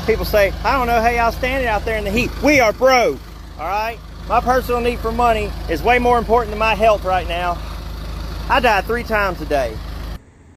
People say, I don't know how y'all standing out there in the heat. We are broke, all right? My personal need for money is way more important than my health right now. I die 3 times a day.